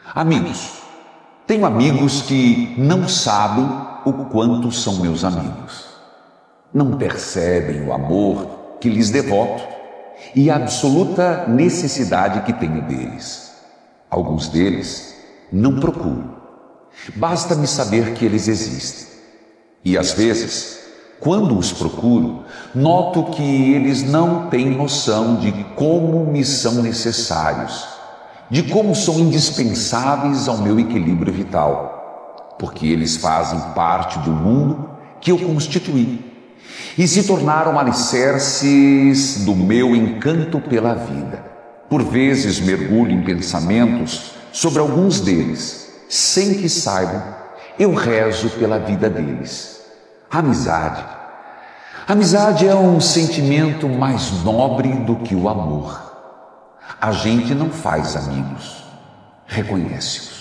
Amigos. Tenho amigos que não sabem o quanto são meus amigos. Não percebem o amor que lhes devoto e a absoluta necessidade que tenho deles. Alguns deles não procuro. Basta-me saber que eles existem. E às vezes, quando os procuro, noto que eles não têm noção de como me são necessários, de como são indispensáveis ao meu equilíbrio vital, porque eles fazem parte do mundo que eu constituí e se tornaram alicerces do meu encanto pela vida. Por vezes mergulho em pensamentos sobre alguns deles, sem que saibam, eu rezo pela vida deles. Amizade. Amizade é um sentimento mais nobre do que o amor. A gente não faz amigos, reconhece-os.